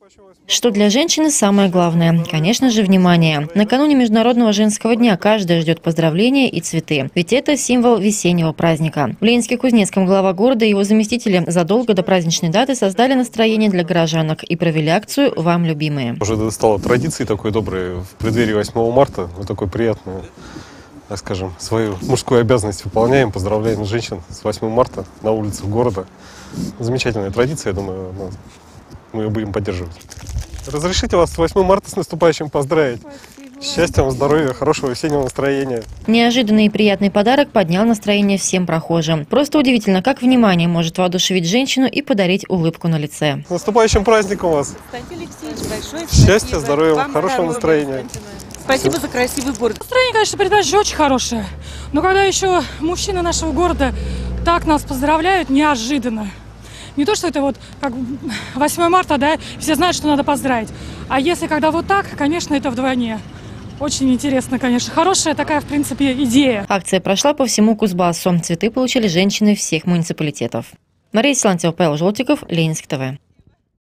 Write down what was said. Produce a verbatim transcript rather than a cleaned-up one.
Что для женщины самое главное? Конечно же, внимание. Накануне Международного женского дня каждая ждет поздравления и цветы. Ведь это символ весеннего праздника. В Ленинске-Кузнецком глава города и его заместители задолго до праздничной даты создали настроение для горожанок и провели акцию «Вам, любимые». Уже стало традицией такой доброй в преддверии восьмого марта. Вот такой приятный, так скажем, свою мужскую обязанность выполняем. Поздравляем женщин с восьмым марта на улицах города. Замечательная традиция, я думаю, мы ее будем поддерживать. Разрешите вас с восьмым марта с наступающим поздравить. Спасибо. Счастья вам, здоровья, хорошего весеннего настроения. Неожиданный и приятный подарок поднял настроение всем прохожим. Просто удивительно, как внимание может воодушевить женщину и подарить улыбку на лице. С наступающим праздником вас. Константин Алексеевич, большое счастья, спасибо. здоровья, вам хорошего настроения. Спасибо Все. за красивый город. Настроение, конечно, передача очень хорошее. Но когда еще мужчины нашего города так нас поздравляют, неожиданно. Не то, что это вот как восьмое марта, да, все знают, что надо поздравить. А если когда вот так, конечно, это вдвойне. Очень интересно, конечно. Хорошая такая, в принципе, идея. Акция прошла по всему Кузбассу. Цветы получили женщины всех муниципалитетов. Мария Силантьева, Павел Желтиков, Ленинск ТВ.